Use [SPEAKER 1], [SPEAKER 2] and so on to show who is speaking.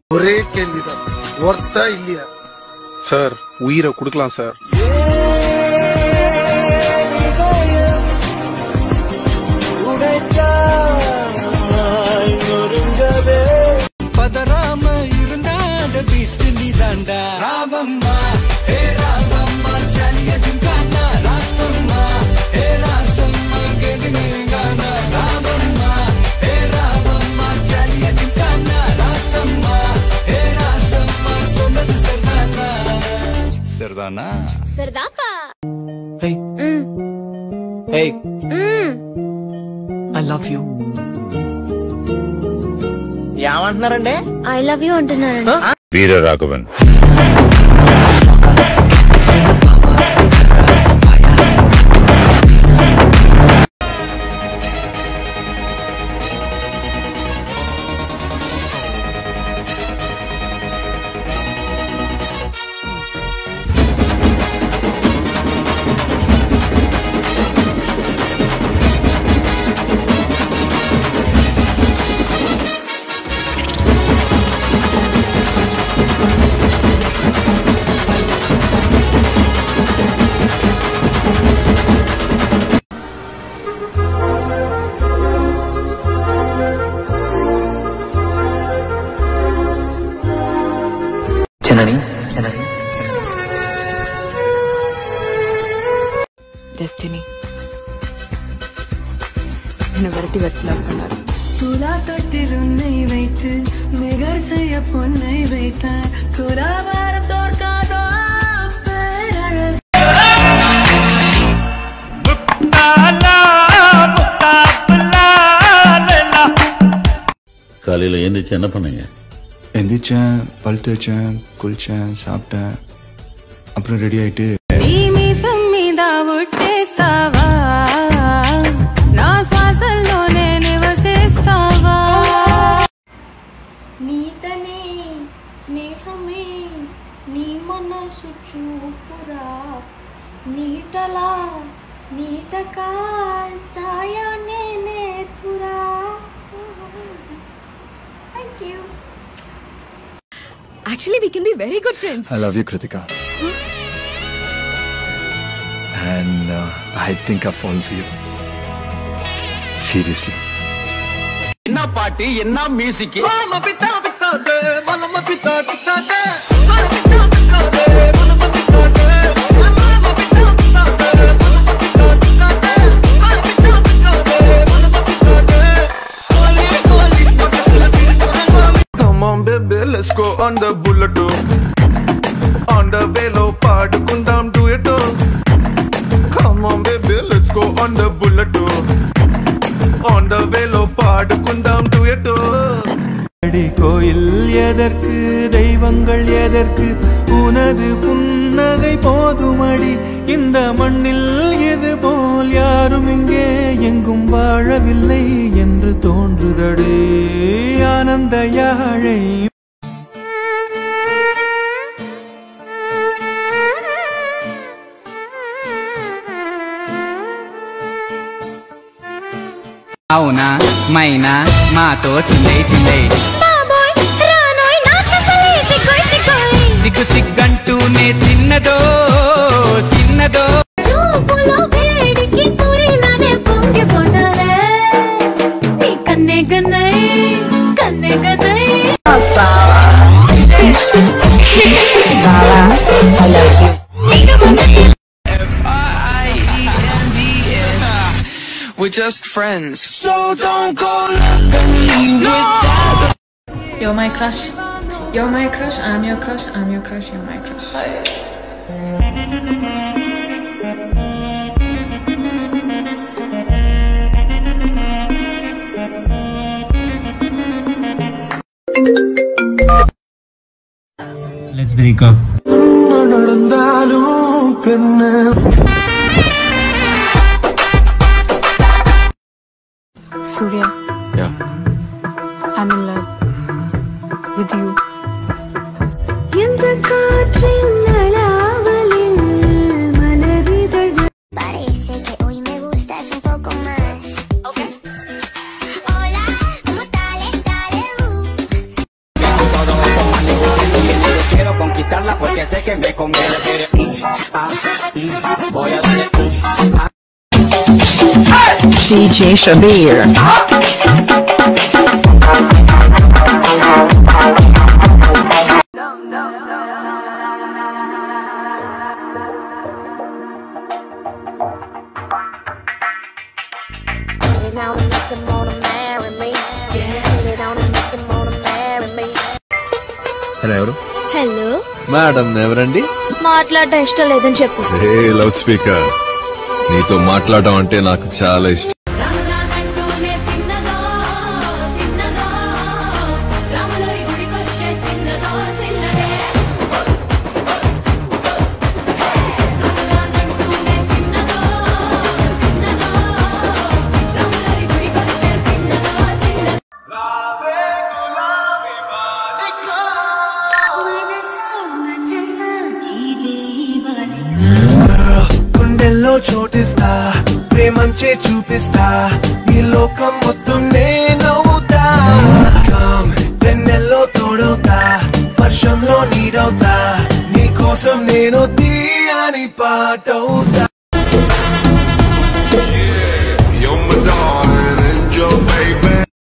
[SPEAKER 1] ஒரே கேள்விதான், ஒர்த்தா இல்லையா?
[SPEAKER 2] சார் உயிரை கொடுக்கலாம் சார்.
[SPEAKER 3] பதராம இருந்தாண்ட பீஸ்ட் நீ தாண்டா ராவம்மா ஹே ராவம்மா ஜலிய ஜிம்கானா ராசம்மா ஹே ராசம்மா கேடுனேங்கானா ராவம்மா ஹே ராவம்மா ஜலிய ஜிம்கானா ராசம்மா ஹே ராசம்மா சொன்னது சர்தானா சர்தானா
[SPEAKER 4] சர்தாப்பா.
[SPEAKER 3] Hey. Hey. I love you. ఏమంటున్నారండి?
[SPEAKER 4] ఐ లవ్ యూ అంటున్నారండి.
[SPEAKER 5] వీరరాఘవన్
[SPEAKER 6] Destiny. என்னை விரட்டி லவ் பண்ணாரு.
[SPEAKER 7] துலா தொட்டில் உன்னை வைத்து நிகர் செய்ய பொன்னை வைத்தார். துலாவாரம் தோற்காதோ பேரழகு.
[SPEAKER 5] காலையில எந்திரிச்சு என்ன பண்ணீங்க?
[SPEAKER 8] எந்திரிச்சேன், பல் தேய்ச்சேன், குளிச்சேன், சாப்பிட்டேன், அப்புறம் ரெடி ஆயிட்டு
[SPEAKER 4] నీతనే స్నేహమే నీ మనసు చూపురా నీటలా నీటకా సాయానే నేర్పురా. Thank you.
[SPEAKER 6] Actually, we can be very good friends.
[SPEAKER 8] I love you, Kritika. And I think I've fallen for you. Seriously.
[SPEAKER 3] என்ன பாட்டு என்ன மியூசிக் மலம பித்தா பித்தாதே மலம பித்தா பித்தாதே
[SPEAKER 1] Come on baby, let's go on the bullet. On the velo paadu kundam duet. Come on baby, let's go on the bullet. On the velo paadu kundam duet.
[SPEAKER 3] கோயில் எதற்கு தெய்வங்கள் எதற்கு உனது புன்னகை போதுமடி இந்த மண்ணில் இது போல் யாரும் இங்கே எங்கும் வாழவில்லை என்று தோன்றுதடே ஆனந்த யாழை
[SPEAKER 9] అవునా మైనా మాతో చిందే చిందే సిగ్గు సిగ్గంటూనే చిన్నదో చిన్నదో
[SPEAKER 3] We're just friends, so don't go look at me with that.
[SPEAKER 6] You're my crush. You're my crush. I'm your crush. I'm your crush. You're my crush.
[SPEAKER 9] Let's break up.
[SPEAKER 6] Surya.
[SPEAKER 8] Yeah.
[SPEAKER 6] I'm in love with you.
[SPEAKER 7] எந்த காற்றின் நலாவலில் மலரிதழ்.
[SPEAKER 4] Parece que hoy me gustas un poco más. Okay. Hola, ¿cómo tal? Dale,
[SPEAKER 3] que sé que me conviene. Voy a darle
[SPEAKER 10] DJ Shabir.
[SPEAKER 8] Hello ఎవరు?
[SPEAKER 11] Hello
[SPEAKER 8] madam ఎవరండి?
[SPEAKER 11] మాట్లాడటం ఇష్టం లేదని చెప్పు.
[SPEAKER 8] Loud speaker. నీతో మాట్లాడడం అంటే నాకు చాలా ఇష్టం.
[SPEAKER 12] గుండెల్లో చోటిస్తా, ప్రేమంచే చూపిస్తా, ఈ లోకం మొత్తం నేనవుతా. వెన్నెల్లో తోడవుతా, వర్షంలో నీడవుతా, నీకోసం నేను తీయని పాటవుతా.